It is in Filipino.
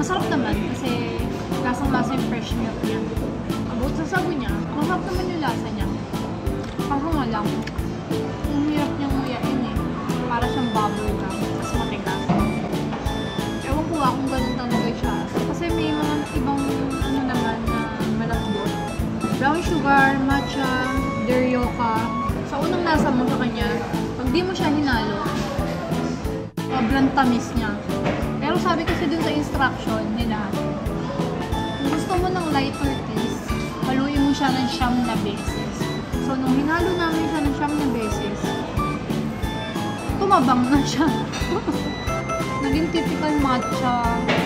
Masarap naman kasi lasang-lasa yung fresh milk niya. About sa sago niya, masarap naman yung lasa niya. Kaso nga lang, ang hirap niyang nguyain eh. Para siyang bubble gum, mas matigas. Ewan ko kung ganun talaga siya. Kasi may mga ibang ano naman na malambot. Brown sugar, matcha, Deerioca. Sa unang nasa mo sa kanya, pag di mo siya hinalo, sobrang tamis niya. Pero sabi kasi dun sa instruction nila, kung gusto mo ng lighter taste, haluin mo siya ng 9 na beses. So, nung hinalo namin siya ng 9 na beses, tumabang na siya. Naging typical matcha